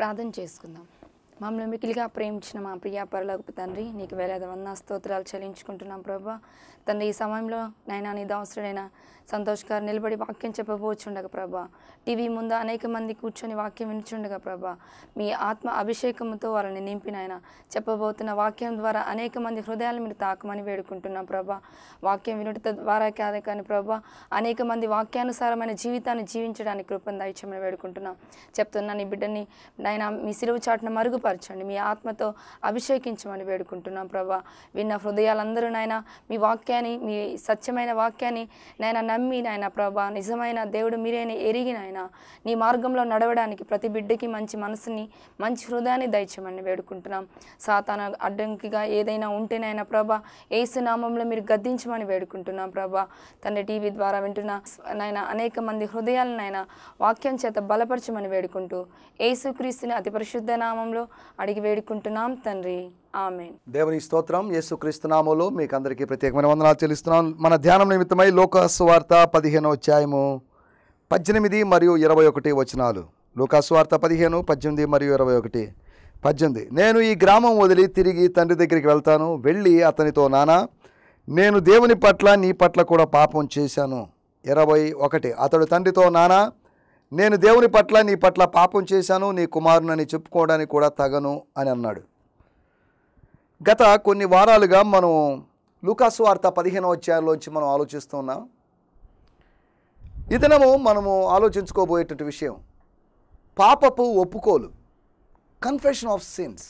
ప్రార్థన చేసుకుందాం. మమ్మల్ని మికిలిగా ప్రేమించిన మా ప్రియ పరలోకపు తండ్రి, నీకు వేలాది వందన స్తోత్రాలు చెల్లించుకుంటున్నాం ప్రభా. తండ్రి, ఈ సమయంలో నైనా నీ దాసుడైన సంతోష్ గారు నిలబడి వాక్యం చెప్పబోచుండగా ప్రభా, టీవీ ముందు అనేక మంది కూర్చొని వాక్యం వినుచుండగా ప్రభా, మీ ఆత్మ అభిషేకంతో వాళ్ళని నింపిన ఆయన చెప్పబోతున్న వాక్యం ద్వారా అనేక మంది హృదయాలు మీరు తాకమని వేడుకుంటున్నాం ప్రభా. వాక్యం వినుట ద్వారా కాదే కానీ ప్రభా, అనేక మంది వాక్యానుసారమైన జీవితాన్ని జీవించడానికి కృపను దయచేయమని వేడుకుంటున్నాం. చెప్తున్నా నీ బిడ్డని నాయన మీ సిలువ చాటున మరుగుపరచండి, మీ ఆత్మతో అభిషేకించమని వేడుకుంటున్నాం ప్రభా. విన్న హృదయాలందరూ నాయన మీ వాక్యాన్ని, మీ సత్యమైన వాక్యాన్ని నాయన నమ్మి నాయన ప్రభా, నిజమైన దేవుడు మీరేని ఎరిగి నాయన నీ మార్గంలో నడవడానికి ప్రతి బిడ్డకి మంచి మనసుని, మంచి హృదయాన్ని దయచేయమని వేడుకుంటున్నాం. సాతాన అడ్డంకిగా ఏదైనా ఉంటేనైనా ప్రభా, యేసు నామంలో మీరు గద్దించమని వేడుకుంటున్నాం ప్రభా. తండ్రి, టీవీ ద్వారా వింటున్న నాయన అనేక మంది హృదయాలనైనా వాక్యం చేత బలపరచమని వేడుకుంటూ యేసుక్రీస్తుని అతి పరిశుద్ధ నామంలో అడిగి వేడుకుంటున్నాం తండ్రి, ఆమేన్. దేవుని స్తోత్రం. యేసుక్రీస్తు నామములో మీకు అందరికీ ప్రత్యేకమైన వందనాలు చెల్లిస్తున్నాం. మన ధ్యానం నిమిత్తమై లూకాసు సువార్త 15వ అధ్యాయము 18 మరియు 21 వచనాలు. లూకాసు సువార్త 15, 18 మరియు 21. 18. నేను ఈ గ్రామం వదిలి తిరిగి తండ్రి దగ్గరికి వెళ్తాను. వెళ్ళి అతనితో, నానా, నేను దేవుని పట్ల నీ పట్ల కూడా పాపం చేశాను. 21. అతడు తండ్రితో, నానా, నేను దేవుని పట్ల నీ పట్ల పాపం చేశాను, నీ కుమారునని చెప్పుకోవడానికి కూడా తగను అని అన్నాడు. గత కొన్ని వారాలుగా మనం లూకాసు వార్త 15వ అధ్యాయంలోంచి మనం ఆలోచిస్తున్నాం. ఈ దినము మనము ఆలోచించుకోబోయేటువంటి విషయం పాపపు ఒప్పుకోలు, కన్ఫెషన్ ఆఫ్ సిన్స్.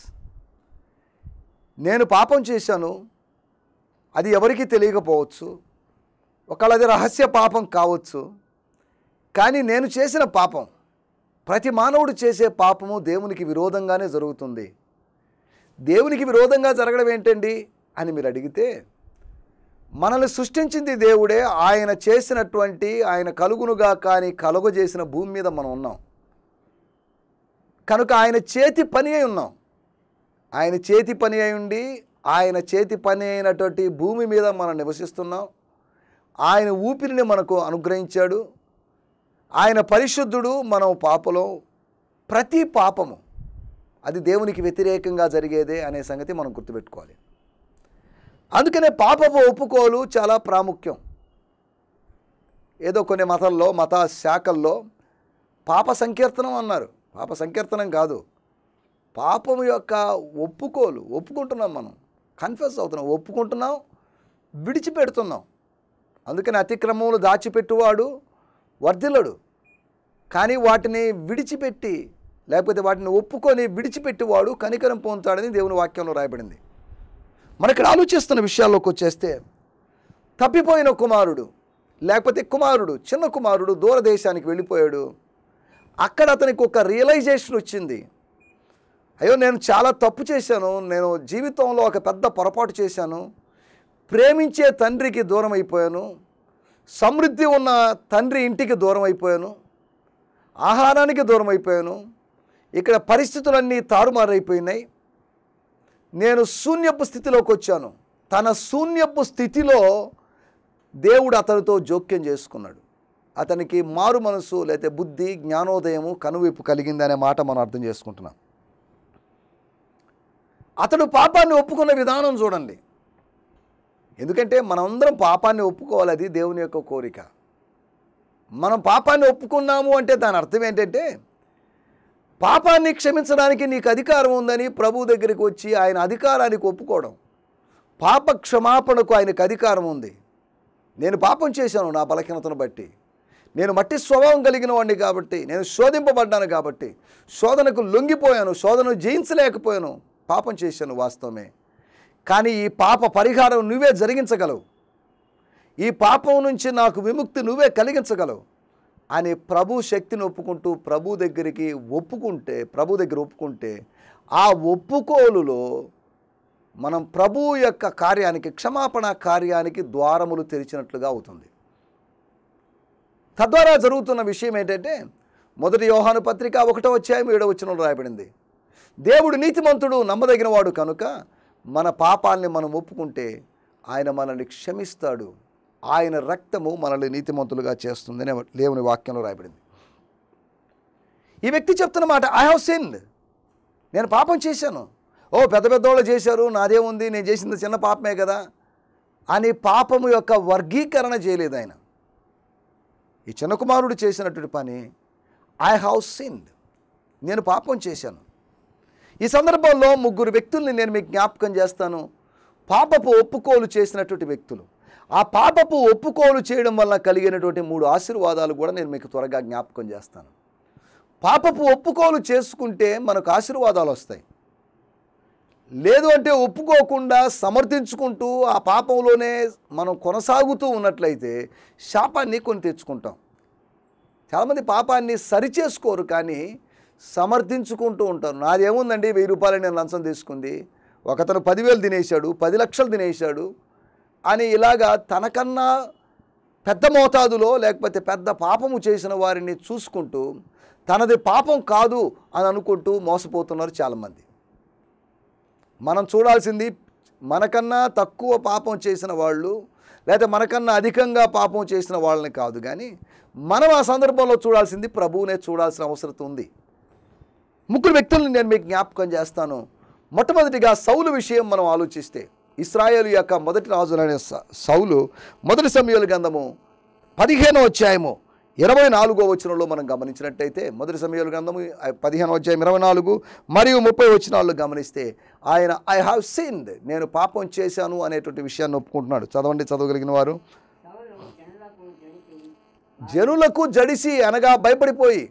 నేను పాపం చేశాను, అది ఎవరికీ తెలియకపోవచ్చు, ఒకవేళ అది రహస్య పాపం కావచ్చు. కానీ నేను చేసిన పాపం, ప్రతి మానవుడు చేసే పాపము దేవునికి విరోధంగానే జరుగుతుంది. దేవునికి విరోధంగా జరగడం ఏంటండి అని మీరు అడిగితే, మనల్ని సృష్టించింది దేవుడే. ఆయన చేసినటువంటి, ఆయన కలుగునుగా కానీ కలుగజేసిన భూమి మీద మనం ఉన్నాం కనుక ఆయన చేతి పని అయి ఉన్నాం. ఆయన చేతి పని అయి ఉండి, ఆయన చేతి పని అయినటువంటి భూమి మీద మనం నివసిస్తున్నాం. ఆయన ఊపిరిని మనకు అనుగ్రహించాడు. ఆయన పరిశుద్ధుడు, మనం పాపలం. ప్రతి పాపము అది దేవునికి వ్యతిరేకంగా జరిగేదే అనే సంగతి మనం గుర్తుపెట్టుకోవాలి. అందుకనే పాపపు ఒప్పుకోలు చాలా ప్రాముఖ్యం. ఏదో కొన్ని మతాల్లో, మత శాఖల్లో పాప సంకీర్తనం అన్నారు. పాప సంకీర్తనం కాదు, పాపము యొక్క ఒప్పుకోలు. ఒప్పుకుంటున్నాం, మనం కన్ఫెస్ అవుతున్నాం, ఒప్పుకుంటున్నాం, విడిచిపెడుతున్నాం. అందుకని అతిక్రమములు దాచిపెట్టువాడు వర్ధిల్లడు, కానీ వాటిని విడిచిపెట్టి, లేకపోతే వాటిని ఒప్పుకొని విడిచిపెట్టేవాడు కనికరం పొందుతాడని దేవుని వాక్యంలో రాయబడింది. మన ఇక్కడ ఆలోచిస్తున్న విషయాల్లోకి వచ్చేస్తే, తప్పిపోయిన కుమారుడు, లేకపోతే కుమారుడు, చిన్న కుమారుడు దూరదేశానికి వెళ్ళిపోయాడు. అక్కడ అతనికి ఒక రియలైజేషన్ వచ్చింది. అయ్యో, నేను చాలా తప్పు చేశాను, నేను జీవితంలో ఒక పెద్ద పొరపాటు చేశాను, ప్రేమించే తండ్రికి దూరం అయిపోయాను, సమృద్ధి ఉన్న తండ్రి ఇంటికి దూరం అయిపోయాను, ఆహారానికి దూరం అయిపోయాను, ఇక్కడ పరిస్థితులన్నీ తారుమారైపోయినాయి, నేను శూన్యపు స్థితిలోకి వచ్చాను. తన శూన్యపు స్థితిలో దేవుడు అతనితో జోక్యం చేసుకున్నాడు. అతనికి మారు మనసు, లేకపోతే బుద్ధి, జ్ఞానోదయము, కనువిప్పు కలిగింది అనే మాట మనం అర్థం చేసుకుంటున్నాం. అతడు పాపాన్ని ఒప్పుకున్న విధానం చూడండి. ఎందుకంటే మనందరం పాపాన్ని ఒప్పుకోవాలి, అది దేవుని యొక్క కోరిక. మనం పాపాన్ని ఒప్పుకున్నాము అంటే దాని అర్థం ఏంటంటే, పాపాన్ని క్షమించడానికి నీకు అధికారం ఉందని ప్రభు దగ్గరికి వచ్చి ఆయన అధికారానికి ఒప్పుకోవడం. పాప క్షమాపణకు ఆయనకు అధికారం ఉంది. నేను పాపం చేశాను, నా బలహీనతను బట్టి, నేను మట్టి స్వభావం కలిగిన వాడిని కాబట్టి, నేను శోధింపబడ్డాను కాబట్టి, శోధనకు లొంగిపోయాను, శోధనను జయించలేకపోయాను, పాపం చేశాను వాస్తవమే. కానీ ఈ పాప పరిహారం నువ్వే జరిగించగలవు, ఈ పాపం నుంచి నాకు విముక్తి నువ్వే కలిగించగలవు అని ప్రభు శక్తిని ఒప్పుకుంటూ ప్రభు దగ్గరికి ఒప్పుకుంటే, ప్రభు దగ్గర ఒప్పుకుంటే, ఆ ఒప్పుకోలులో మనం ప్రభు యొక్క కార్యానికి, క్షమాపణ కార్యానికి ద్వారములు తెరిచినట్లుగా అవుతుంది. తద్వారా జరుగుతున్న విషయం ఏంటంటే, 1 యోహాను పత్రిక 1వ అధ్యాయం 7వ వచనంలో రాయబడింది, దేవుడు నీతిమంతుడు, నమ్మదగిన వాడు కనుక మన పాపాలని మనం ఒప్పుకుంటే ఆయన మనల్ని క్షమిస్తాడు, ఆయన రక్తము మనల్ని నీతిమంతులుగా చేస్తుందని దేవుని వాక్యంలో రాయబడింది. ఈ వ్యక్తి చెప్తున్న మాట, ఐ హావ్ సిన్డ్, నేను పాపం చేశాను, ఓ పెద్ద పెద్దవాళ్ళు చేశారు, నాదేముంది, నేను చేసింది చిన్న పాపమే కదా అని పాపము యొక్క వర్గీకరణ చేయలేదు ఆయన. ఈ చిన్న కుమారుడు చేసినటువంటి పని, ఐ హ్యావ్ సిన్డ్, నేను పాపం చేశాను. ఈ సందర్భంలో 3 వ్యక్తుల్ని నేను మీకు జ్ఞాపకం చేస్తాను. పాపపు ఒప్పుకోలు చేసినటువంటి వ్యక్తులు. ఆ పాపపు ఒప్పుకోలు చేయడం వల్ల కలిగినటువంటి 3 ఆశీర్వాదాలు కూడా నేను మీకు త్వరగా జ్ఞాపకం చేస్తాను. పాపపు ఒప్పుకోలు చేసుకుంటే మనకు ఆశీర్వాదాలు వస్తాయి. లేదు అంటే ఒప్పుకోకుండా సమర్థించుకుంటూ ఆ పాపంలోనే మనం కొనసాగుతూ ఉన్నట్లయితే శాపాన్ని కొని తెచ్చుకుంటాం. చాలామంది పాపాన్ని సరిచేసుకోరు, కానీ సమర్థించుకుంటూ ఉంటారు. నాదేముందండి, 1000 రూపాయలు నేను లంచం తీసుకుంది, ఒకతను 10,000 తినేశాడు, 10 లక్షలు తినేశాడు అని ఇలాగా తనకన్నా పెద్ద మోతాదులో లేకపోతే పెద్ద పాపము చేసిన వారిని చూసుకుంటూ తనది పాపం కాదు అని అనుకుంటూ మోసపోతున్నారు చాలామంది. మనం చూడాల్సింది మనకన్నా తక్కువ పాపం చేసిన వాళ్ళు లేదా మనకన్నా అధికంగా పాపం చేసిన వాళ్ళని కాదు, కానీ మనం ఆ సందర్భంలో చూడాల్సింది ప్రభువునే చూడాల్సిన అవసరం ఉంది. 3 వ్యక్తులను నేను మీకు జ్ఞాపకం చేస్తాను. మొట్టమొదటిగా సౌలు విషయం మనం ఆలోచిస్తే, ఇశ్రాయేలు యొక్క మొదటి రాజులైన సౌలు మొదటి సమూయేలు గ్రంథము 15వ అధ్యాయము 24వ వచనంలో మనం గమనించినట్టయితే, మొదటి సమూయేలు గ్రంథము 15వ అధ్యాయం 24 మరియు 30 వచనాల్లో గమనిస్తే ఆయన ఐ హ్యావ్ సిన్డ్, నేను పాపం చేశాను అనేటువంటి విషయాన్ని ఒప్పుకుంటున్నాడు. చదవండి, చదవగలిగిన వారు. జనులకు జడిసి అనగా భయపడిపోయి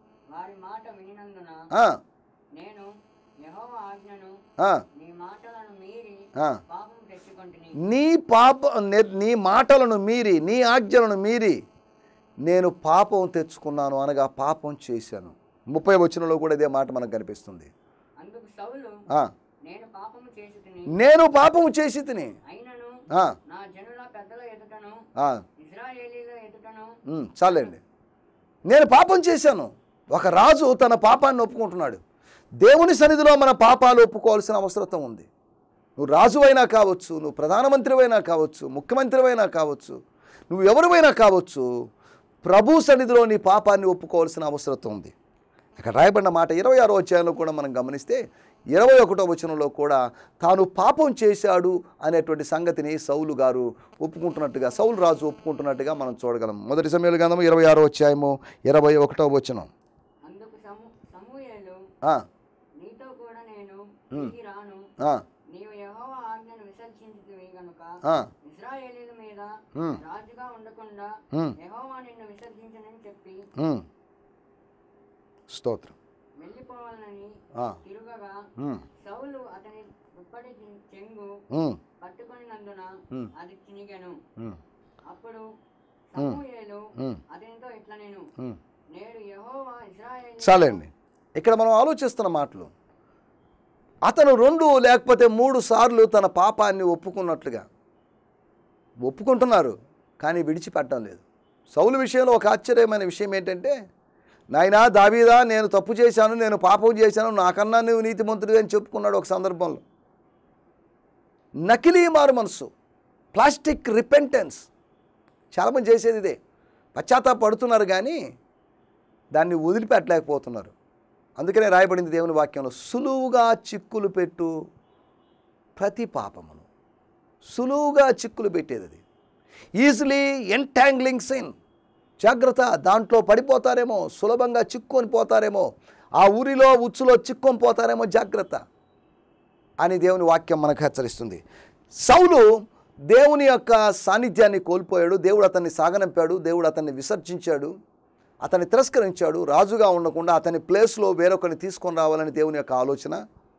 నీ మాటలను మీరి నీ ఆజ్ఞలను మీరి నేను పాపం తెచ్చుకున్నాను అనగా పాపం చేశాను. 30వ వచనంలో కూడా ఇదే మాట మనకు కనిపిస్తుంది. నేను పాపము చేసి తిని చాలండి, నేను పాపం చేశాను. ఒక రాజు తన పాపాన్ని ఒప్పుకుంటున్నాడు. దేవుని సన్నిధిలో మన పాపాలు ఒప్పుకోవాల్సిన అవసరం ఉంది. నువ్వు రాజువైనా కావచ్చు, నువ్వు ప్రధానమంత్రివైనా కావచ్చు, ముఖ్యమంత్రివైనా కావచ్చు, నువ్వు ఎవరివైనా కావచ్చు, ప్రభు సన్నిధిలో నీ పాపాన్ని ఒప్పుకోవాల్సిన అవసరం ఉంది. అక్కడ రాయబడిన మాట 26వ అధ్యాయంలో కూడా మనం గమనిస్తే 21వ వచనంలో కూడా తాను పాపం చేశాడు అనేటువంటి సంగతిని సౌలు గారు ఒప్పుకుంటున్నట్టుగా, సౌలు రాజు ఒప్పుకుంటున్నట్టుగా మనం చూడగలం. మొదటి సమూయేలు గ్రంథము 26వ అధ్యాయము 21వ వచనం. స్తోత్రం. సౌలు అతని దుప్పటి చెంగు పట్టుకొనినందున అది చినిగెను. అప్పుడు సమూయేలు అతనితో ఇట్లా నేను నేడు యెహోవా ఇశ్రాయేలు. చాలండి, ఇక్కడ మనం ఆలోచిస్తున్న మాటలు. అతను 2 లేకపోతే 3 సార్లు తన పాపాన్ని ఒప్పుకుంటున్నారు, కానీ విడిచిపెట్టడం లేదు. సౌలు విషయంలో ఒక ఆశ్చర్యమైన విషయం ఏంటంటే, నాయనా దావీదా, నేను తప్పు చేశాను, నేను పాపం చేశాను, నాకన్నా నువ్వు నీతిమంతుడివి అని చెప్పుకున్నాడు ఒక సందర్భంలో. నకిలీ మారు మనసు, ప్లాస్టిక్ రిపెంటెన్స్ చాలామంది చేసేది ఇదే. పశ్చాత్తాపడుతున్నారు కానీ దాన్ని వదిలిపెట్టలేకపోతున్నారు. అందుకనే రాయబడింది దేవుని వాక్యంలో, సులువుగా చిక్కులు పెట్టు ప్రతి పాపమును. సులువుగా చిక్కులు పెట్టేది అది. Easily entangling sin. జాగ్రత్త, దాంట్లో పడిపోతారేమో, సులభంగా చిక్కుకొని పోతారేమో, ఆ ఊరిలో ఉచ్చులో చిక్కుకొని పోతారేమో, జాగ్రత్త అని దేవుని వాక్యం మనకు హెచ్చరిస్తుంది. సౌలు దేవుని యొక్క సాన్నిధ్యాన్ని కోల్పోయాడు. దేవుడు అతన్ని సాగనంపాడు, దేవుడు అతన్ని విసర్జించాడు, అతన్ని తిరస్కరించాడు. రాజుగా ఉండకుండా అతని ప్లేస్లో వేరొకరిని తీసుకొని రావాలని దేవుని యొక్క ఆలోచన.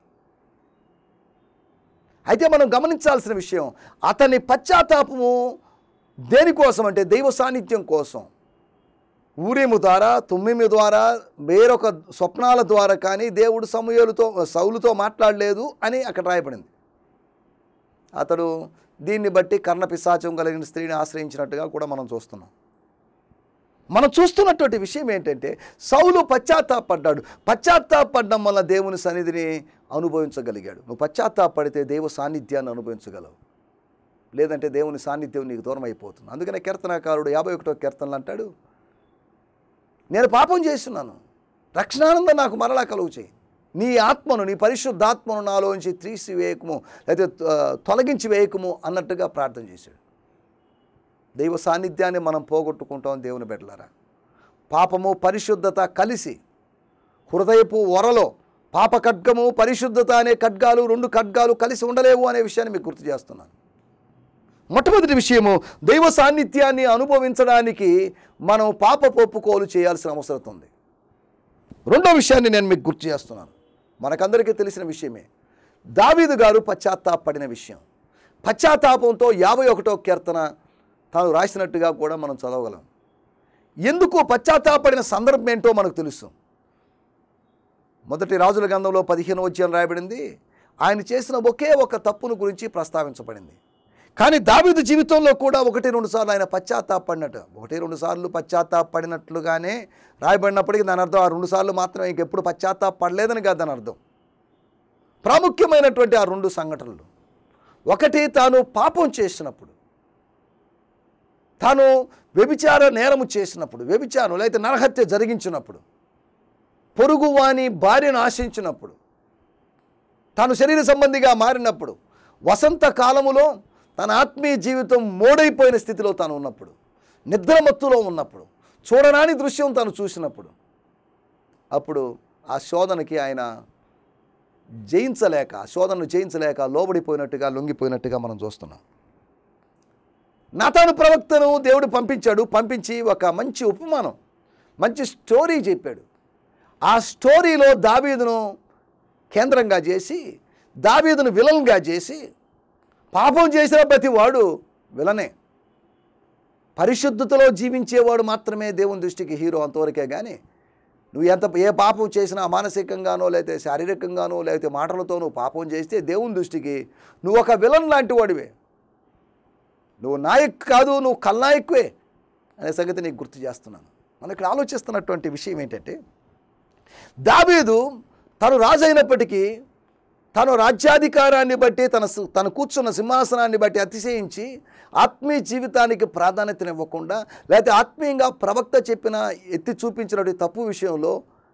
అయితే మనం గమనించాల్సిన విషయం, అతని పశ్చాత్తాపము దేనికోసం అంటే దైవ సాన్నిధ్యం కోసం. ఊరీము ద్వారా, తుమ్మిమి ద్వారా, వేరొక స్వప్నాల ద్వారా కానీ దేవుడు సౌలుతో మాట్లాడలేదు అని అక్కడ రాయబడింది. అతడు దీన్ని బట్టి కర్ణపిశాచం కలిగిన స్త్రీని ఆశ్రయించినట్టుగా కూడా మనం చూస్తున్నాం. మనం చూస్తున్నటువంటి విషయం ఏంటంటే, సౌలు పశ్చాత్తాపడ్డాడు. పశ్చాత్తాపడడం వల్ల దేవుని సన్నిధిని అనుభవించగలిగాడు. నువ్వు పశ్చాత్తాపడితే దైవ సాన్నిధ్యాన్ని అనుభవించగలవు, లేదంటే దేవుని సాన్నిధ్యం నీకు దూరం అయిపోతుంది. అందుకనే కీర్తనాకారుడు 51వ కీర్తనలు అంటాడు, నేను పాపం చేస్తున్నాను, రక్షణానందం నాకు మరలా కలుగు చేయి, నీ ఆత్మను, నీ పరిశుద్ధాత్మను నాలోంచి తీసివేయకము, అయితే తొలగించి వేయకము అన్నట్టుగా ప్రార్థన చేశాడు. దైవ సాన్నిధ్యాన్ని మనం పోగొట్టుకుంటాం దేవుని బిడ్డలారా. పాపము పరిశుద్ధత కలిసి హృదయపు వరలో పాప ఖడ్గము పరిశుద్ధత అనే ఖడ్గాలు, 2 ఖడ్గాలు కలిసి ఉండలేవు అనే విషయాన్ని మీకు గుర్తు చేస్తున్నాను. మొట్టమొదటి విషయము, దైవ సాన్నిధ్యాన్ని అనుభవించడానికి మనం పాపపు ఒప్పుకోలు చేయాల్సిన అవసరం ఉంది. రెండో విషయాన్ని నేను మీకు గుర్తు చేస్తున్నాను. మనకందరికీ తెలిసిన విషయమే, దావీదు గారు పశ్చాత్తాపడిన విషయం. పశ్చాత్తాపంతో 51వ కీర్తన తాను రాసినట్టుగా కూడా మనం చదవగలం. ఎందుకు పశ్చాత్తాపడిన సందర్భం ఏంటో మనకు తెలుసు. మొదటి రాజుల గ్రంథంలో 15వ అధ్యాయం రాయబడింది. ఆయన చేసిన ఒకే ఒక తప్పును గురించి ప్రస్తావించబడింది. కానీ దావీదు జీవితంలో కూడా 1-2 సార్లు ఆయన పశ్చాత్తాపడినట్టు, 1-2 సార్లు పశ్చాత్తాపడినట్లుగానే రాయబడినప్పటికీ దాని అర్థం ఆ 2 సార్లు మాత్రమే, ఇంకెప్పుడు పశ్చాత్తాపడలేదని కాదు దాని అర్థం. ప్రాముఖ్యమైనటువంటి ఆ 2 సంఘటనలు, ఒకటి తాను పాపం చేసినప్పుడు, తాను వ్యభిచార నేరము చేసినప్పుడు, వ్యభిచారం లేకపోతే నరహత్య జరిగించినప్పుడు, పొరుగువాని భార్యను ఆశించినప్పుడు, తాను శరీర సంబంధిగా మారినప్పుడు, వసంత కాలములో తన ఆత్మీయ జీవితం మోడైపోయిన స్థితిలో తాను ఉన్నప్పుడు, నిద్రమత్తులో ఉన్నప్పుడు, చూడరాని దృశ్యం తాను చూసినప్పుడు, అప్పుడు ఆ శోధనకి ఆయన శోధనను జయించలేక లోబడిపోయినట్టుగా, లొంగిపోయినట్టుగా మనం చూస్తున్నాం. నాతాను ప్రవక్తను దేవుడు పంపించి ఒక మంచి ఉపమానం, మంచి స్టోరీ చెప్పాడు. ఆ స్టోరీలో దావీదును కేంద్రంగా చేసి, దావీదును విలన్గా చేసి, పాపం చేసిన ప్రతి వాడు విలనే, పరిశుద్ధతలో జీవించేవాడు మాత్రమే దేవుని దృష్టికి హీరో, అంతవరకే. కానీ నువ్వు ఏ పాపం చేసినా మానసికంగానో లేకపోతే శారీరకంగానో లేకపోతే మాటలతో నువ్వు పాపం చేస్తే దేవుని దృష్టికి నువ్వు ఒక విలన్ లాంటి వాడివే, నువ్వు నాయక్ కాదు, నువ్వు కల్నాయకువే అనే సంగతి నీకు గుర్తు చేస్తున్నాను. మనం ఇక్కడ ఆలోచిస్తున్నటువంటి విషయం ఏంటంటే, దావీదు తను రాజు అయినప్పటికీ తను రాజ్యాధికారాన్ని బట్టి తను కూర్చున్న సింహాసనాన్ని బట్టి అతిశయించి ఆత్మీయ జీవితానికి ప్రాధాన్యతనివ్వకుండా, లేకపోతే ఆత్మీయంగా ప్రవక్త చెప్పిన ఎత్తి చూపించినటువంటి తప్పు విషయంలో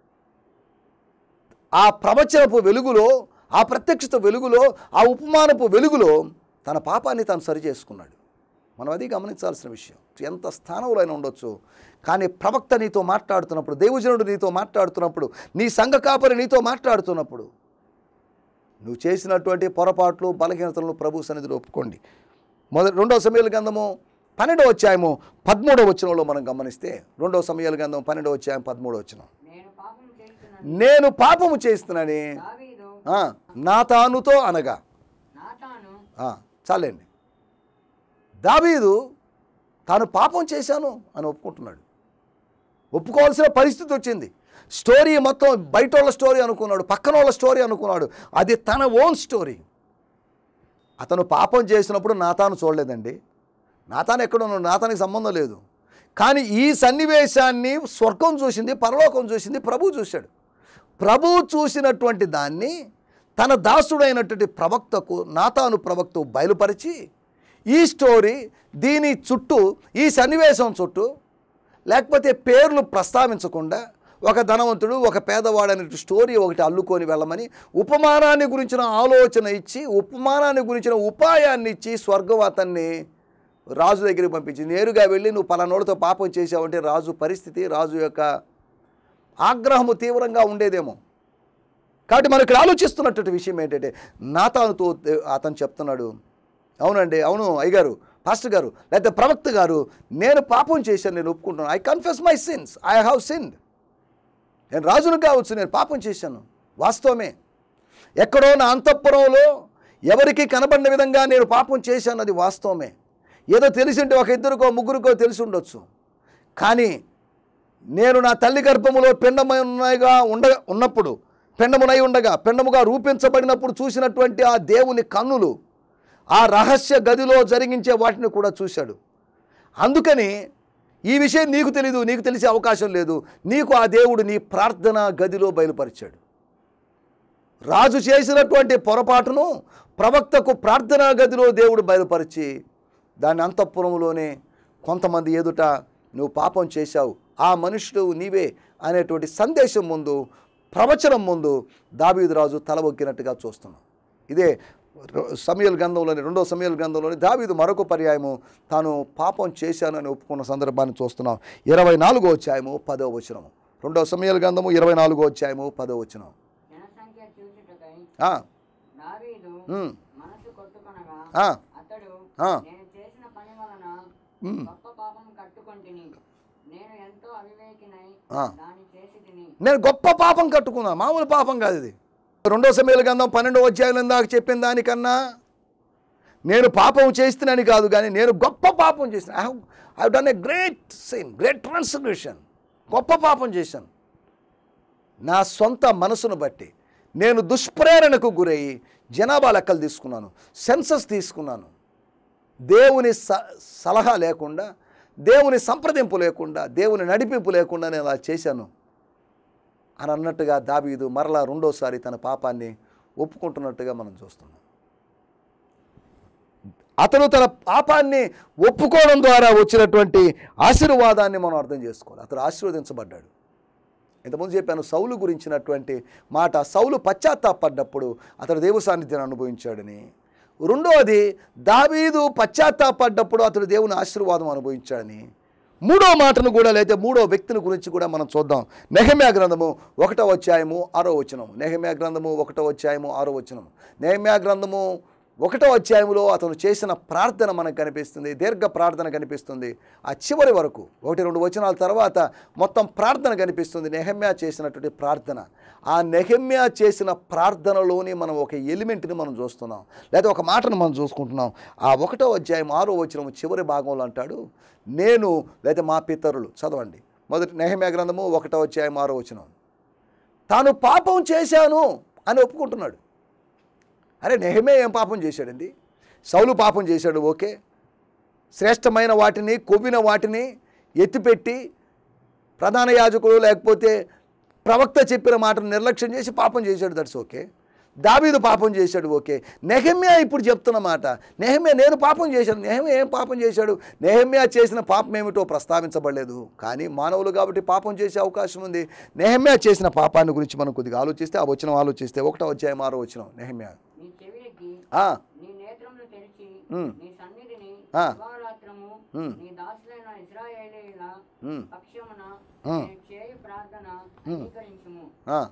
ఆ ప్రవచనపు వెలుగులో, ఆ ప్రత్యక్షత వెలుగులో, ఆ ఉపమానపు వెలుగులో తన పాపాన్ని తాను సరి చేసుకున్నాడు. మనం అది గమనించాల్సిన విషయం. ఎంత స్థానంలో అయినా ఉండొచ్చు, కానీ ప్రవక్త నీతో మాట్లాడుతున్నప్పుడు, దైవజనుడు నీతో మాట్లాడుతున్నప్పుడు, నీ సంఘ కాపరి నీతో మాట్లాడుతున్నప్పుడు నువ్వు చేసినటువంటి పొరపాట్లు, బలహీనతలను ప్రభు సన్నిధిలో ఒప్పుకోండి. 2వ సమూయేలు గ్రంథము 12వ అధ్యాయము 13వ వచనంలో మనం గమనిస్తే, 2వ సమూయేలు గ్రంథం 12వ అధ్యాయం 13వ వచనం, నేను పాపము చేస్తున్నానని నాతానుతో అనగా, చాలండి, దావీదు తాను పాపం చేశాను అని ఒప్పుకుంటున్నాడు. ఒప్పుకోవాల్సిన పరిస్థితి వచ్చింది. స్టోరీ మొత్తం బయట వాళ్ళ స్టోరీ అనుకున్నాడు, పక్కన వాళ్ళ స్టోరీ అనుకున్నాడు, అది తన ఓన్ స్టోరీ. అతను పాపం చేసినప్పుడు నాతాను చూడలేదండి. నాతాను ఎక్కడున్నాడు, నాతానికి సంబంధం లేదు. కానీ ఈ సన్నివేశాన్ని స్వర్గం చూసింది, పరలోకం చూసింది, ప్రభువు చూశాడు. ప్రభువు చూసినటువంటి దాన్ని తన దాసుడైనటువంటి ప్రవక్తకు, నాతాను ప్రవక్త బయలుపరిచి, ఈ స్టోరీ దీని చుట్టూ, ఈ సన్నివేశం చుట్టూ, లేకపోతే పేర్లు ప్రస్తావించకుండా ఒక ధనవంతుడు, ఒక పేదవాడు అనే స్టోరీ ఒకటి అల్లుకొని వెళ్ళమని ఉపమానాన్ని గురించిన ఆలోచన ఇచ్చి, ఉపమానాన్ని గురించిన ఉపాయాన్ని ఇచ్చి స్వర్గం అతన్ని రాజు దగ్గరికి పంపించింది. నేరుగా వెళ్ళి నువ్వు పలానోడితో పాపం చేసావంటే రాజు పరిస్థితి, రాజు యొక్క ఆగ్రహము తీవ్రంగా ఉండేదేమో. కాబట్టి మనం ఇక్కడ ఆలోచిస్తున్నటువంటి విషయం ఏంటంటే, నాతానుతో అతను చెప్తున్నాడు, అవునండి, అవును అయ్యగారు, పాస్టర్ గారు, లేకపోతే ప్రవక్త గారు, నేను పాపం చేశాను, నేను ఒప్పుకుంటున్నాను. I confess my sins, I have sinned. నేను రాజును కావచ్చు, నేను పాపం చేశాను, వాస్తవమే. ఎక్కడో నా అంతఃపురంలో ఎవరికి కనబడిన విధంగా నేను పాపం చేశాను, అది వాస్తవమే. ఏదో తెలిసింటే ఒక 2కో 3కో తెలిసి ఉండొచ్చు. కానీ నేను నా తల్లి గర్భములో పెండమునై ఉండగా పెండముగా రూపించబడినప్పుడు చూసినటువంటి ఆ దేవుని కన్నులు ఆ రహస్య గదిలో జరిగించే వాటిని కూడా చూశాడు. అందుకని ఈ విషయం నీకు తెలీదు, నీకు తెలిసే అవకాశం లేదు, నీకు ఆ దేవుడు నీ ప్రార్థన గదిలో బయలుపరిచాడు. రాజు చేసినటువంటి పొరపాటును ప్రవక్తకు ప్రార్థనా గదిలో దేవుడు బయలుపరిచి, దాని అంతఃపురంలోనే కొంతమంది ఎదుట నువ్వు పాపం చేశావు, ఆ మనుషుడు నీవే అనేటువంటి సందేశం ముందు ప్రవచనం ముందు దావీదు రాజు తల ఒగ్గినట్టుగా చూస్తున్నాం. ఇదే సమూయేలు గ్రంథంలోని 2వ సమూయేలు గ్రంథంలోని దావీదు మరొక పర్యాయము తాను పాపం చేశాను అని ఒప్పుకున్న సందర్భాన్ని చూస్తున్నాం. 24వ అధ్యాయము 10వ వచనం. 2వ సమూయేలు గ్రంథము 24వ అధ్యాయము 10వ వచనం. జనసంఖ్య చూచుటకై ఆ, దావీదు ఉమ్, మనసు కొట్టుకొనగా ఆ, అతడు ఆ, నేను చేసిన పని వలన గొప్ప పాపం కట్టుకొంటిని, నేను ఎంతో అవివేకినై దాన్ని చేసి తిని. నేను గొప్ప పాపం కట్టుకున్నా, మామూలు పాపం కాదు ఇది. 2వ సమూయేలు గ్రంథం 12వ అధ్యాయంలో దాకా చెప్పిన దానికన్నా నేను పాపం చేస్తున్నాను కాదు, కానీ నేను గొప్ప పాపం చేసిన. I have done a great sin, great transgression. గొప్ప పాపం చేశాను. నా సొంత మనసును బట్టి నేను దుష్ప్రేరణకు గురయ్యి జనాభా లెక్కలు తీసుకున్నాను, సెన్సస్ తీసుకున్నాను. దేవుని సలహా లేకుండా, దేవుని సంప్రదింపు లేకుండా, దేవుని నడిపింపు లేకుండా నేను అలా చేశాను అని అన్నట్టుగా దావీదు మరలా రెండోసారి తన పాపాన్ని ఒప్పుకుంటున్నట్టుగా మనం చూస్తున్నాం. అతను తన పాపాన్ని ఒప్పుకోవడం ద్వారా వచ్చినటువంటి ఆశీర్వాదాన్ని మనం అర్థం చేసుకోవాలి. అతను ఆశీర్వదించబడ్డాడు. ఇంతకుముందు చెప్పాను సౌలు గురించినటువంటి మాట. సౌలు పశ్చాత్తాపడ్డప్పుడు అతడు దేవ సాన్నిధ్యాన్ని అనుభవించాడని. రెండవది దావీదు పశ్చాత్తాపడ్డప్పుడు అతడు దేవుని ఆశీర్వాదం అనుభవించాడని. మూడో మాటను కూడా లేదా మూడో వ్యక్తిని గురించి కూడా మనం చూద్దాం. నెహెమ్యా గ్రంథము 1వ అధ్యాయము 6వ వచనం. నెహెమ్యా గ్రంథము 1వ అధ్యాయము 6వ వచనం. నెహెమ్యా గ్రంథము 1వ అధ్యాయంలో అతను చేసిన ప్రార్థన మనకు కనిపిస్తుంది, దీర్ఘ ప్రార్థన కనిపిస్తుంది. ఆ చివరి వరకు 1-2 వచనాల తర్వాత మొత్తం ప్రార్థన కనిపిస్తుంది, నెహెమ్యా చేసినటువంటి ప్రార్థన. ఆ నెహెమ్యా చేసిన ప్రార్థనలోని మనం ఒక ఎలిమెంట్ని మనం చూస్తున్నాం, లేదా ఒక మాటను మనం చూసుకుంటున్నాం. ఆ 1వ అధ్యాయం 6వ వచనం చివరి భాగంలో అంటాడు, నేను లేదా మా పితరులు. చదవండి మొదటి నెహెమ్యా గ్రంథము 1వ అధ్యాయం 6వ వచనం. తాను పాపం చేశాను అని ఒప్పుకుంటున్నాడు. అరే నెహెమ్యా ఏం పాపం చేశాడండి? సౌలు పాపం చేశాడు, ఓకే. శ్రేష్టమైన వాటిని, కొవ్విన వాటిని ఎత్తిపెట్టి ప్రధాన యాజకులు లేకపోతే ప్రవక్త చెప్పిన మాటను నిర్లక్ష్యం చేసి పాపం చేశాడు, దట్స్ ఓకే. దావీదు పాపం చేశాడు, ఓకే. నెహెమ్యా ఇప్పుడు చెప్తున్న మాట, నెహెమ్యా నేను పాపం చేశాను. నెహెమ్యా ఏం పాపం చేశాడు? నెహెమ్యా చేసిన పాపం ఏమిటో ప్రస్తావించబడలేదు, కానీ మానవులు కాబట్టి పాపం చేసే అవకాశం ఉంది. నెహెమ్యా చేసిన పాపాన్ని గురించి మనం కొద్దిగా ఆలోచిస్తే, ఆ వచనం ఆలోచిస్తే 1వ అధ్యాయం 6వ వచనం. నెహెమ్యా నీ చెవికి నీ నేత్రములు తెరిచి నీ సన్నిధిని దివారాత్రము నీ దాసులైన ఇశ్రాయేలీయుల పక్షమున నేను చేయు ప్రార్థన అంగీకరించుము.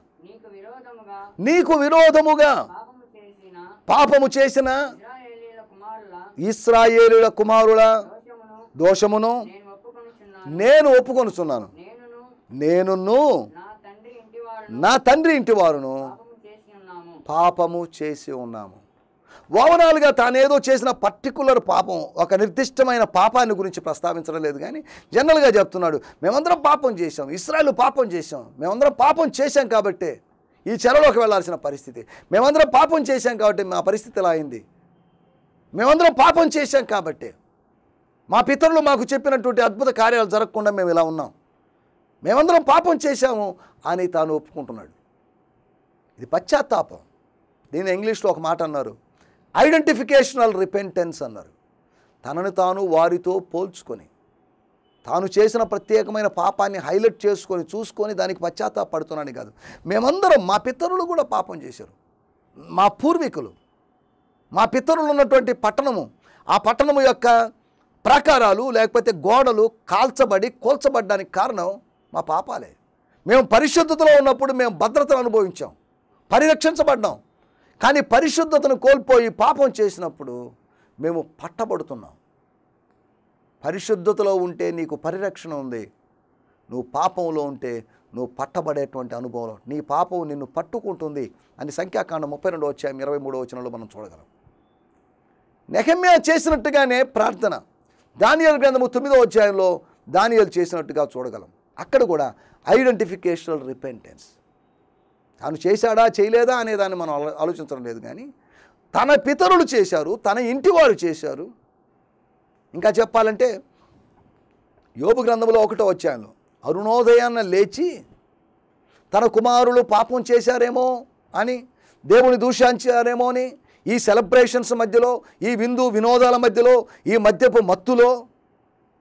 నీకు విరోధముగా పాపము చేసిన ఇశ్రాయేలీయుల కుమారుల దోషమును నేను ఒప్పుకొనుచున్నాను. నేనును నా తండ్రి ఇంటి వారును పాపము చేసి ఉన్నాము. ఓవరాల్గా తానేదో చేసిన పర్టికులర్ పాపం, ఒక నిర్దిష్టమైన పాపాన్ని గురించి ప్రస్తావించడం లేదు, కానీ జనరల్గా చెప్తున్నాడు, మేమందరం పాపం చేశాం, ఇశ్రాయేలు పాపం చేశాం, మేమందరం పాపం చేశాం కాబట్టి ఈ చెరలోకి వెళ్లాల్సిన పరిస్థితి, మేమందరం పాపం చేశాం కాబట్టి మా పరిస్థితి ఎలా అయింది, మేమందరం పాపం చేశాం కాబట్టి మా పితరులు మాకు చెప్పినటువంటి అద్భుత కార్యాలు జరగకుండా మేము ఇలా ఉన్నాం, మేమందరం పాపం చేశాము అని తాను ఒప్పుకుంటున్నాడు. ఇది పశ్చాత్తాపం. దీన్ని ఇంగ్లీష్లో ఒక మాట అన్నారు, ఐడెంటిఫికేషనల్ రిపెంటెన్స్ అన్నారు. తనను తాను వారితో పోల్చుకొని, తాను చేసిన ప్రత్యేకమైన పాపాన్ని హైలైట్ చేసుకొని చూసుకొని దానికి పశ్చాత్తాపడుతున్నాను కాదు. మేమందరం, మా పితరులు కూడా పాపం చేశారు, మా పూర్వీకులు, మా పితరులు ఉన్నటువంటి పట్టణము, ఆ పట్టణము యొక్క ప్రాకారాలు లేకపోతే గోడలు కూల్చబడ్డానికి కారణం మా పాపాలే. మేము పరిశుద్ధతలో ఉన్నప్పుడు మేము భద్రతను అనుభవించాం, పరిరక్షించబడ్డాం. కానీ పరిశుద్ధతను కోల్పోయి పాపం చేసినప్పుడు మేము పట్టబడుతున్నాం. పరిశుద్ధతలో ఉంటే నీకు పరిరక్షణ ఉంది, నువ్వు పాపంలో ఉంటే నువ్వు పట్టబడేటువంటి అనుభవం, నీ పాపం నిన్ను పట్టుకుంటుంది అని సంఖ్యాకాండం 32వ అధ్యాయం 23వ వచనంలో మనం చూడగలం. నెహెమ్యా చేసినట్టుగానే ప్రార్థన దానియేలు గ్రంథము 9వ అధ్యాయంలో దానియేలు చేసినట్టుగా చూడగలం. అక్కడ కూడా ఐడెంటిఫికేషనల్ రిపెంటెన్స్. తాను చేశాడా చేయలేదా అనే దాన్ని మనం ఆలోచించడం లేదు, కానీ తన పితరులు చేశారు, తన ఇంటి వారు చేశారు. ఇంకా చెప్పాలంటే యోబు గ్రంథంలో 1వ అధ్యాయంలో అరుణోదయాన్న లేచి తన కుమారులు పాపం చేశారేమో అని, దేవుని దూషించారేమో అని, ఈ సెలబ్రేషన్స్ మధ్యలో, ఈ విందు వినోదాల మధ్యలో, ఈ మద్యపు మత్తులో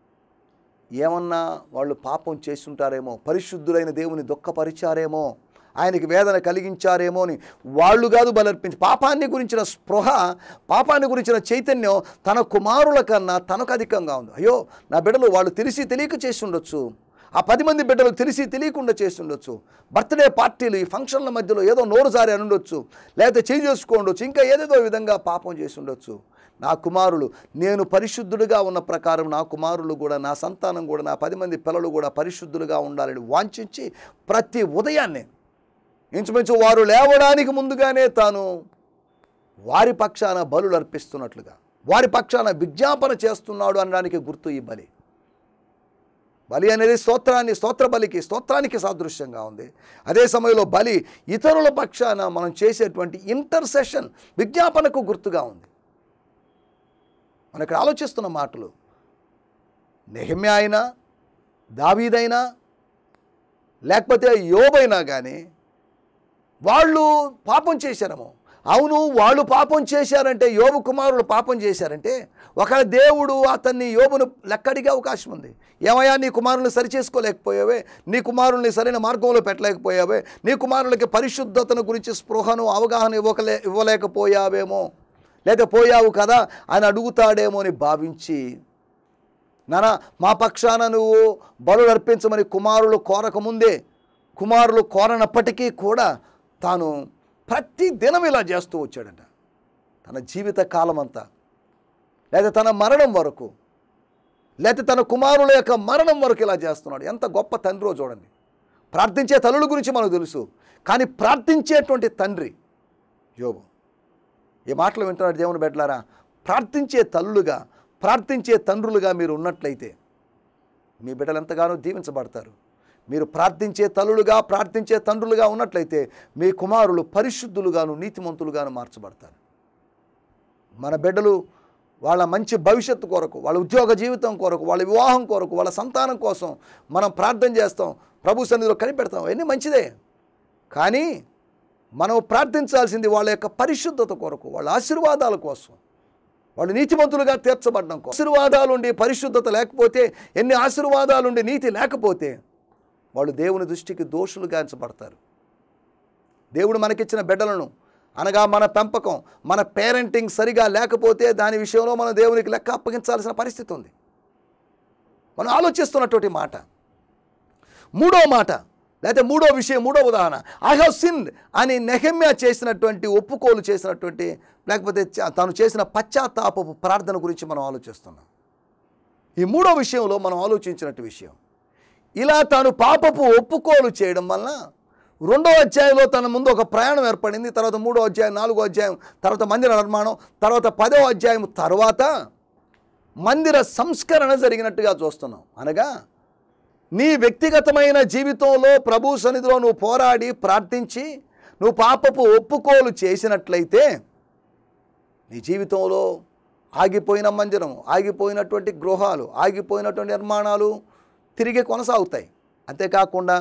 ఏమన్నా వాళ్ళు పాపం చేస్తుంటారేమో, పరిశుద్ధులైన దేవుని దుఃఖపరిచారేమో ఆయనకి వేదన కలిగించారేమో అని వాళ్ళు కాదు బలర్పించి, పాపాన్ని గురించిన స్పృహ, పాపాన్ని గురించిన చైతన్యం తన కుమారుల కన్నా తనకు అధికంగా ఉంది. అయ్యో నా బిడ్డలు వాళ్ళు తెలిసి తెలియక చేసి ఉండొచ్చు, ఆ 10 మంది బిడ్డలు తెలిసి తెలియకుండా చేసి ఉండొచ్చు, బర్త్డే పార్టీలు ఈ ఫంక్షన్ల మధ్యలో ఏదో నోరు జారి అని ఉండొచ్చు, లేకపోతే చేయి చేసుకోండొచ్చు, ఇంకా ఏదేదో విధంగా పాపం చేసి ఉండొచ్చు. నా కుమారులు, నేను పరిశుద్ధుడిగా ఉన్న ప్రకారం నా కుమారులు కూడా, నా సంతానం కూడా, నా 10 మంది పిల్లలు కూడా పరిశుద్ధులుగా ఉండాలని వాంఛించి ప్రతి ఉదయాన్నే ఇంచుమించు వారు లేవడానికి ముందుగానే తాను వారి పక్షాన బలులు అర్పిస్తున్నట్లుగా, వారి పక్షాన విజ్ఞాపన చేస్తున్నాడు అనడానికి గుర్తు ఈ బలి. బలి అనేది స్తోత్ర బలికి, స్తోత్రానికి సాదృశ్యంగా ఉంది. అదే సమయంలో బలి ఇతరుల పక్షాన మనం చేసేటువంటి ఇంటర్సెషన్, విజ్ఞాపనకు గుర్తుగా ఉంది. మనం ఇక్కడ ఆలోచిస్తున్న మాటలు నెహెమ్యా అయినా, దావీదైనా, లేకపోతే యోబైనా కానీ వాళ్ళు పాపం చేశారేమో. అవును, వాళ్ళు పాపం చేశారంటే, యోబు కుమారులు పాపం చేశారంటే ఒకవేళ దేవుడు అతన్ని, యోబును లెక్కడిగే అవకాశం ఉంది. ఏమయ్యా నీ కుమారుల్ని సరిచేసుకోలేకపోయావే, నీ కుమారుల్ని సరైన మార్గంలో పెట్టలేకపోయావే, నీ కుమారులకి పరిశుద్ధతను గురించి స్పృహను అవగాహన ఇవ్వలేకపోయావేమో, లేదా పోయావు కదా అని అడుగుతాడేమో అని భావించి, నానా మా పక్షాన నువ్వు బలు అర్పించమని కుమారులు కోరకముందే, కుమారులు కోరనప్పటికీ కూడా తాను ప్రతి దినం ఇలా చేస్తూ వచ్చాడంట. తన జీవిత కాలం అంతా, లేదా తన మరణం వరకు, లేదా తన కుమారుల యొక్క మరణం వరకు ఇలా చేస్తున్నాడు. ఎంత గొప్ప తండ్రో చూడండి. ప్రార్థించే తల్లుల గురించి మనకు తెలుసు, కానీ ప్రార్థించేటువంటి తండ్రి యోబు. ఈ మాటలు వింటున్నాడు దేవుని బిడ్డలారా. ప్రార్థించే తల్లులుగా, ప్రార్థించే తండ్రులుగా మీరు ఉన్నట్లయితే మీ బిడ్డలు ఎంతగానో దీవించబడతారు. మీరు ప్రార్థించే తల్లులుగా, ప్రార్థించే తండ్రులుగా ఉన్నట్లయితే మీ కుమారులు పరిశుద్ధులుగాను, నీతిమంతులుగాను మార్చబడతారు. మన బిడ్డలు వాళ్ళ మంచి భవిష్యత్తు కొరకు, వాళ్ళ ఉద్యోగ జీవితం కొరకు, వాళ్ళ వివాహం కొరకు, వాళ్ళ సంతానం కోసం మనం ప్రార్థన చేస్తాం, ప్రభు సన్నిధిలో కనిపెడతాం, అవన్నీ మంచిదే. కానీ మనం ప్రార్థించాల్సింది వాళ్ళ యొక్క పరిశుద్ధత కొరకు, వాళ్ళ ఆశీర్వాదాల కోసం, వాళ్ళు నీతిమంతులుగా తీర్చబడడం కోసం. ఆశీర్వాదాలుండి పరిశుద్ధత లేకపోతే, ఎన్ని ఆశీర్వాదాలుండి నీతి లేకపోతే వాళ్ళు దేవుని దృష్టికి దోషులుగా ఎంచబడతారు. దేవుడు మనకిచ్చిన బిడ్డలను, అనగా మన పెంపకం, మన పేరెంటింగ్ సరిగా లేకపోతే దాని విషయంలో మనం దేవునికి లెక్క అప్పగించాల్సిన పరిస్థితి ఉంది. మనం ఆలోచిస్తున్నటువంటి మాట. మూడో మాట, లేకపోతే మూడో విషయం, మూడో ఉదాహరణ, ఐ హ్యావ్ సిన్డ్ అని నెహెమ్యా చేసినటువంటి, ఒప్పుకోలు చేసినటువంటి, లేకపోతే తాను చేసిన పశ్చాత్తాపపు ప్రార్థన గురించి మనం ఆలోచిస్తున్నాం. ఈ మూడో విషయంలో మనం ఆలోచించినట్టు విషయం, ఇలా తాను పాపపు ఒప్పుకోలు చేయడం వలన 2వ అధ్యాయంలో తన ముందు ఒక ప్రయాణం ఏర్పడింది. తర్వాత 3వ అధ్యాయం, 4వ అధ్యాయం, తర్వాత మందిర నిర్మాణం, తర్వాత 10వ అధ్యాయం తర్వాత మందిర సంస్కరణ జరిగినట్టుగా చూస్తున్నాం. అనగా నీ వ్యక్తిగతమైన జీవితంలో ప్రభు సన్నిధిలో నువ్వు పోరాడి ప్రార్థించి నువ్వు పాపపు ఒప్పుకోలు చేసినట్లయితే నీ జీవితంలో ఆగిపోయిన మందిరం, ఆగిపోయినటువంటి గృహాలు, ఆగిపోయినటువంటి నిర్మాణాలు తిరిగి కొనసాగుతాయి. అంతేకాకుండా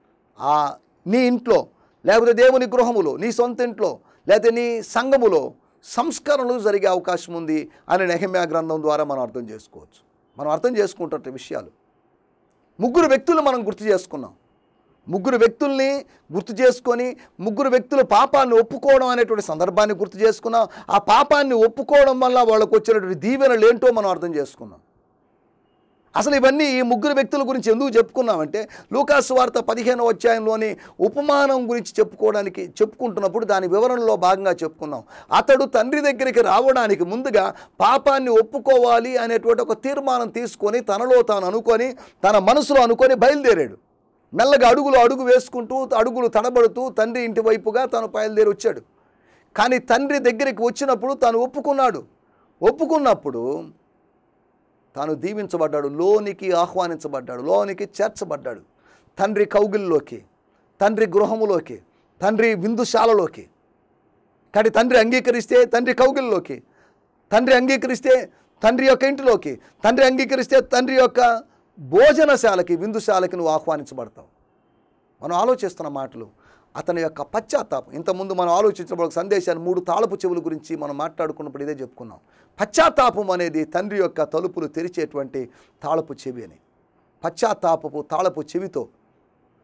నీ ఇంట్లో, లేకపోతే దేవుని గృహములో, నీ సొంత ఇంట్లో, లేకపోతే నీ సంఘములో సంస్కరణలు జరిగే అవకాశం ఉంది అని నెహెమ్యా గ్రంథం ద్వారా మనం అర్థం చేసుకోవచ్చు. మనం అర్థం చేసుకుంటున్న విషయాలు 3 వ్యక్తులు మనం గుర్తు చేసుకున్నాం. 3 వ్యక్తుల్ని గుర్తు చేసుకొని 3 వ్యక్తులు పాపాన్ని ఒప్పుకోవడం అనేటువంటి సందర్భాన్ని గుర్తు చేసుకున్నాం. ఆ పాపాన్ని ఒప్పుకోవడం వల్ల వాళ్ళకు వచ్చినటువంటి దీవెనలు ఏంటో మనం అర్థం చేసుకున్నాం. అసలు ఇవన్నీ ఈ 3 వ్యక్తుల గురించి ఎందుకు చెప్పుకున్నామంటే, లూకాసు సువార్త 15వ అధ్యాయంలోని ఉపమానం గురించి చెప్పుకుంటున్నప్పుడు దాని వివరణలో భాగంగా చెప్పుకున్నాం. అతడు తండ్రి దగ్గరికి రావడానికి ముందుగా పాపాన్ని ఒప్పుకోవాలి అనేటువంటి ఒక తీర్మానం తీసుకొని తనలో తాను అనుకొని, తన మనసులో అనుకొని బయలుదేరాడు. మెల్లగా అడుగు వేసుకుంటూ, అడుగులు తడబడుతూ తండ్రి ఇంటి వైపుగా తాను బయలుదేరి వచ్చాడు. కానీ తండ్రి దగ్గరికి వచ్చినప్పుడు తాను ఒప్పుకున్నప్పుడు తాను దీవించబడ్డాడు, లోనికి ఆహ్వానించబడ్డాడు, లోనికి చేర్చబడ్డాడు. తండ్రి కౌగిల్లోకి, తండ్రి గృహములోకి, తండ్రి విందుశాలలోకి. కానీ తండ్రి అంగీకరిస్తే తండ్రి కౌగిల్లోకి, తండ్రి అంగీకరిస్తే తండ్రి యొక్క ఇంటిలోకి, తండ్రి అంగీకరిస్తే తండ్రి యొక్క భోజనశాలకి, విందుశాలకి నువ్వు ఆహ్వానించబడతావు. మనం ఆలోచిస్తున్న మాటలు అతని యొక్క పశ్చాత్తాపం. ఇంతకుముందు మనం ఆలోచించినప్పుడు సందేశాన్ని 3 తాళపు చెవుల గురించి మనం మాట్లాడుకున్నప్పుడు ఇదే చెప్పుకున్నాం. పశ్చాత్తాపం అనేది తండ్రి యొక్క తలుపులు తెరిచేటువంటి తాళపు చెవి అని. పశ్చాత్తాపపు తాళపు చెవితో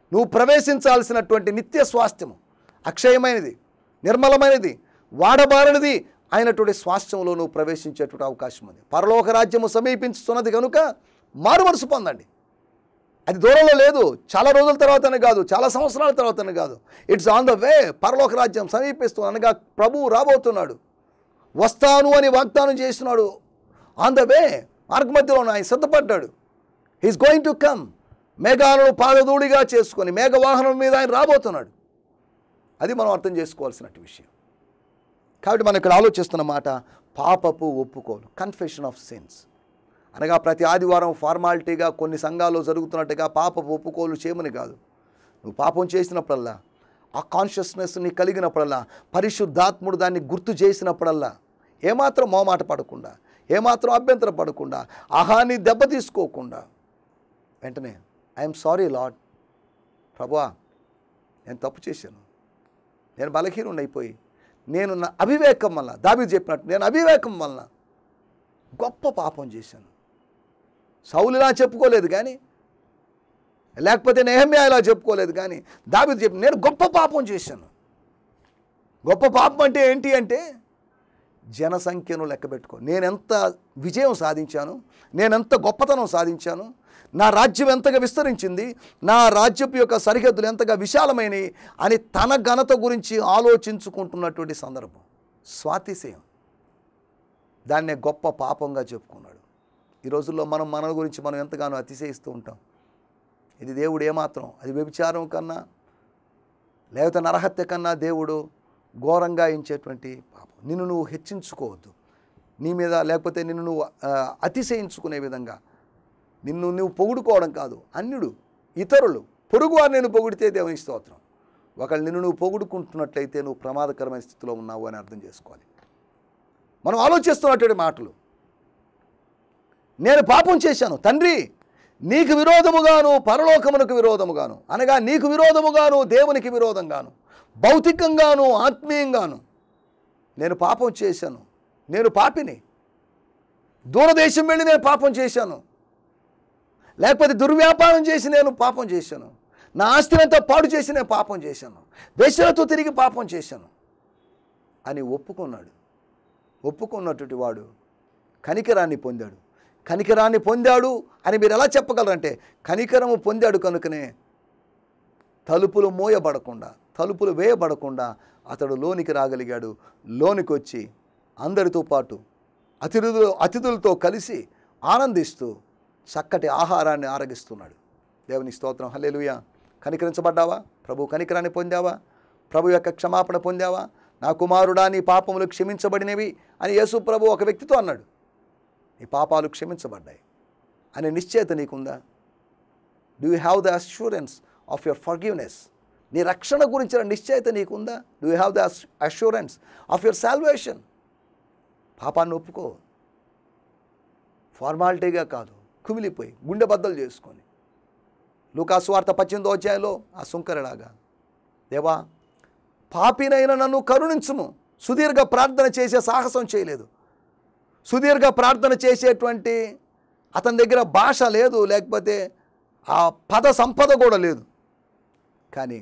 నువ్వు ప్రవేశించాల్సినటువంటి నిత్య స్వాస్థ్యము, అక్షయమైనది, నిర్మలమైనది, వాడబారనిది అయినటువంటి స్వాస్థ్యంలో నువ్వు ప్రవేశించేటువంటి అవకాశం ఉంది. పరలోక రాజ్యము సమీపించుతున్నది కనుక మారు మనసు పొందండి. అది దూరంలో లేదు, చాలా రోజుల తర్వాతనే కాదు, చాలా సంవత్సరాల తర్వాతనే కాదు. It's on the way. పరలోక రాజ్యం సమీపిస్తుంది అనగా ప్రభువు రాబోతున్నాడు, వస్తాను అని వాగ్దానం చేస్తున్నాడు. ఆన్ ద వే, మార్గ మధ్యలో ఆయన సిద్ధపడ్డాడు. He's going to come. మేఘాలను పాదధూళిగా చేసుకొని మేఘవాహనం మీద ఆయన రాబోతున్నాడు. అది మనం అర్థం చేసుకోవాల్సినట్టు విషయం. కాబట్టి మనం ఇక్కడ ఆలోచిస్తున్న మాట పాపపు ఒప్పుకోలు, కన్ఫెషన్ ఆఫ్ సిన్స్. అనగా ప్రతి ఆదివారం ఫార్మాలిటీగా కొన్ని సంఘాల్లో జరుగుతున్నట్టుగా పాపపు ఒప్పుకోలు చేయమని కాదు. నువ్వు పాపం చేసినప్పుడల్లా, ఆ కాన్షియస్నెస్ని కలిగినప్పుడల్లా, పరిశుద్ధాత్ముడు దాన్ని గుర్తు చేసినప్పుడల్లా ఏమాత్రం మోమాట పడకుండా, ఏమాత్రం అభ్యంతర పడకుండా, అహాన్ని దెబ్బతీసుకోకుండా వెంటనే ఐఎమ్ సారీ లార్డ్, ప్రభువా నేను తప్పు చేశాను, నేను బలహీనుడిని అయిపోయి, నేను నా అవివేకం వల్ల, దావీదు చెప్పినట్టు నేను అవివేకం వల్ల గొప్ప పాపం చేశాను. సౌలులా చెప్పుకోలేదు కానీ, లేకపోతే నెహెమ్యా ఇలా చెప్పుకోలేదు కానీ, దావీదు చెప్పి నేను గొప్ప పాపం చేశాను. గొప్ప పాపం అంటే ఏంటి అంటే జనసంఖ్యను లెక్క పెట్టుకో, నేనెంత విజయం సాధించాను, నేనెంత గొప్పతనం సాధించాను, నా రాజ్యం ఎంతగా విస్తరించింది, నా రాజ్యపు యొక్క సరిహద్దులు ఎంతగా విశాలమైనవి అని తన ఘనత గురించి ఆలోచించుకుంటున్నటువంటి సందర్భం, స్వాతిశయం. దాన్నే గొప్ప పాపంగా చెప్పుకున్నాడు. ఈ రోజుల్లో మనం మన గురించి మనం ఎంతగానో అతిశయిస్తూ ఉంటాం. ఇది దేవుడు ఏమాత్రం, అది వ్యభిచారం కన్నా లేకపోతే నరహత్య కన్నా దేవుడు ఘోరంగా ఎంచేటువంటి పాపం. నిన్ను నువ్వు హెచ్చించుకోవద్దు, నీ మీద లేకపోతే నిన్ను నువ్వు అతిశయించుకునే విధంగా, నిన్ను నువ్వు పొగుడుకోవడం కాదు. అన్యుడు, ఇతరులు, పొరుగువారు నేను పొగిడితే దేవుని స్తోత్రం. ఒకళ్ళు నిన్ను నువ్వు పొగుడుకుంటున్నట్లయితే నువ్వు ప్రమాదకరమైన స్థితిలో ఉన్నావు అని అర్థం చేసుకోవాలి. మనం ఆలోచిస్తున్నటువంటి మాటలు, నేను పాపం చేశాను తండ్రి, నీకు విరోధముగాను పరలోకమునకు విరోధముగాను, అనగా నీకు విరోధముగాను దేవునికి విరోధంగాను, భౌతికంగాను ఆత్మీయంగాను నేను పాపం చేశాను. నేను పాపిని, దూరదేశం వెళ్ళి నేను పాపం చేశాను, లేకపోతే దుర్వ్యాపారం చేసి నేను పాపం చేశాను, నా ఆస్తినంతా పాడు చేసి నేను పాపం చేశాను, వేశ్యలతో తిరిగి పాపం చేశాను అని ఒప్పుకున్నాడు. ఒప్పుకున్నటువంటి వాడు కనికరాన్ని పొందాడు. కనికరాన్ని పొందాడు అని మీరు ఎలా చెప్పగలరంటే, కనికరము పొందాడు కనుకనే తలుపులు మోయబడకుండా, తలుపులు వేయబడకుండా అతడు లోనికి రాగలిగాడు. లోనికి వచ్చి అందరితో పాటు అతిథులతో కలిసి ఆనందిస్తూ చక్కటి ఆహారాన్ని ఆరగిస్తున్నాడు. దేవుని స్తోత్రం, హల్లెలూయా. కనికరించబడ్డావా? ప్రభు కనికరాన్ని పొందావా? ప్రభు యొక్క క్షమాపణ పొందావా? నా కుమారుడా నీ పాపములు క్షమించబడినవి అని యేసు ప్రభు ఒక వ్యక్తితో అన్నాడు. నీ పాపాలు క్షమించబడ్డాయి అనే నిశ్చయత నీకుందా? Do you have the assurance of your forgiveness? నీ రక్షణ గురించిన నిశ్చయత నీకుందా? Do you have the assurance of your salvation? పాపాన్ని ఒప్పుకో, ఫార్మాలిటీగా కాదు, కుమిలిపోయి గుండె బద్దలు చేసుకొని. లూకాసు వార్త 18వ అధ్యాయంలో ఆ సుంకరలాగా, దేవా పాపినైన నన్ను కరుణించుము. సుదీర్ఘ ప్రార్థన చేసే సాహసం చేయలేదు, సుదీర్ఘ ప్రార్థన చేసేటువంటి అతని దగ్గర భాష లేదు, లేకపోతే ఆ పద సంపద కూడా లేదు. కానీ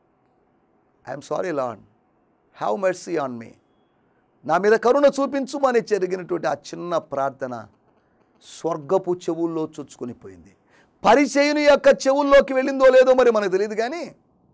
I'm sorry Lord, have mercy on me, నా మీద కరుణ చూపించుమని జరిగినటువంటి ఆ చిన్న ప్రార్థన స్వర్గపు చెవుల్లో చొచ్చుకొని పోయింది. పరిచయుని యొక్క చెవుల్లోకి వెళ్ళిందో లేదో మరి మనకు తెలియదు, కానీ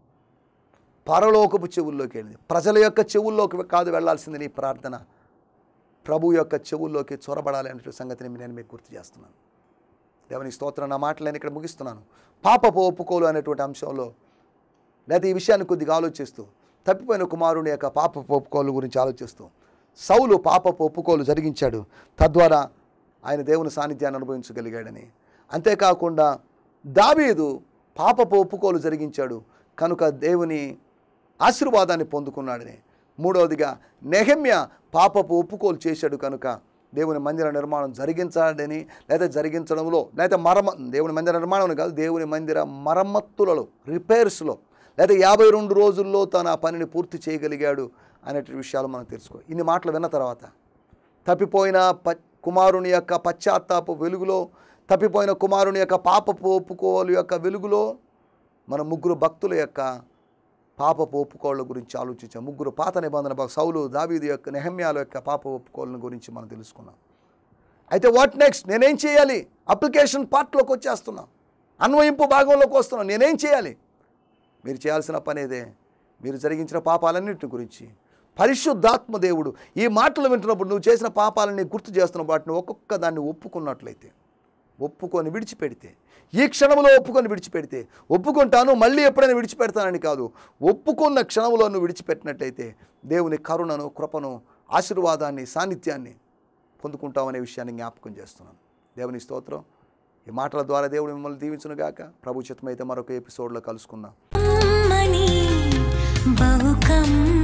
పరలోకపు చెవుల్లోకి వెళ్ళింది. ప్రజల యొక్క చెవుల్లోకి కాదు వెళ్ళాల్సింది నీ ప్రార్థన, ప్రభు యొక్క చెవుల్లోకి చొరబడాలి అనే సంగతిని నేను మీకు గుర్తు చేస్తున్నాను. దేవుని స్తోత్రం. నా మాటలు నేను ఇక్కడ ముగిస్తున్నాను. పాపపు ఒప్పుకోలు అనేటువంటి అంశంలో లేదా ఈ విషయాన్ని కొద్దిగా ఆలోచిస్తూ, తప్పిపోయిన కుమారుని యొక్క పాపపు ఒప్పుకోలు గురించి ఆలోచిస్తూ, సౌలు పాపపు ఒప్పుకోలు జరిగించాడు, తద్వారా ఆయన దేవుని సాన్నిధ్యాన్ని అనుభవించగలిగాడని. అంతేకాకుండా దావీదు పాపపు ఒప్పుకోలు జరిగించాడు కనుక దేవుని ఆశీర్వాదాన్ని పొందుకున్నాడని. మూడవదిగా నెహెమ్యా పాపపు ఒప్పుకోలు చేశాడు కనుక దేవుని మందిర నిర్మాణం జరిగించాడని, లేదా జరిగించడంలో, లేదా దేవుని మందిర నిర్మాణం కాదు, దేవుని మందిర మరమ్మతులలో, రిపేర్స్లో, లేదా 52 రోజుల్లో తన పనిని పూర్తి చేయగలిగాడు అనే విషయాలు మనం తెలుసుకో. ఇన్ని మాటలు విన్న తర్వాత తప్పిపోయిన కుమారుని యొక్క పశ్చాత్తాప వెలుగులో, తప్పిపోయిన కుమారుని యొక్క పాపపు ఒప్పుకోలు యొక్క వెలుగులో మన ముగ్గురు భక్తుల యొక్క పాపపు ఒప్పుకోళ్ళ గురించి ఆలోచించాం. ముగ్గురు పాత నిబంధన సౌలు, దావీదు యొక్క, నెహమ్యాల యొక్క పాప ఒప్పుకోళ్ళ గురించి మనం తెలుసుకున్నాం. అయితే వాట్ నెక్స్ట్? నేనేం చేయాలి? అప్లికేషన్ పార్ట్లోకి వచ్చేస్తున్నాం, అన్వయింపు భాగంలోకి వస్తున్నాం. నేనేం చేయాలి? మీరు చేయాల్సిన పని ఇదే. మీరు జరిగించిన పాపాలన్నింటి గురించి పరిశుద్ధాత్మ దేవుడు ఈ మాటలు వింటున్నప్పుడు నువ్వు చేసిన పాపాలని గుర్తు చేస్తున్న వాటిని ఒక్కొక్క దాన్ని ఒప్పుకున్నట్లయితే, ఒప్పుకొని విడిచిపెడితే, ఈ క్షణంలో ఒప్పుకొని విడిచిపెడితే, ఒప్పుకుంటాను మళ్ళీ ఎప్పుడైనా విడిచిపెడతానని కాదు, ఒప్పుకున్న క్షణంలో నువ్వు విడిచిపెట్టినట్టయితే దేవుని కరుణను, కృపను, ఆశీర్వాదాన్ని, సాన్నిధ్యాన్ని పొందుకుంటామనే విషయాన్ని జ్ఞాపకం చేస్తున్నాను. దేవుని స్తోత్రం. ఈ మాటల ద్వారా దేవుడు మిమ్మల్ని దీవించునుగాక. ప్రభు చిత్తమైతే మరొక ఎపిసోడ్లో కలుసుకుందాం.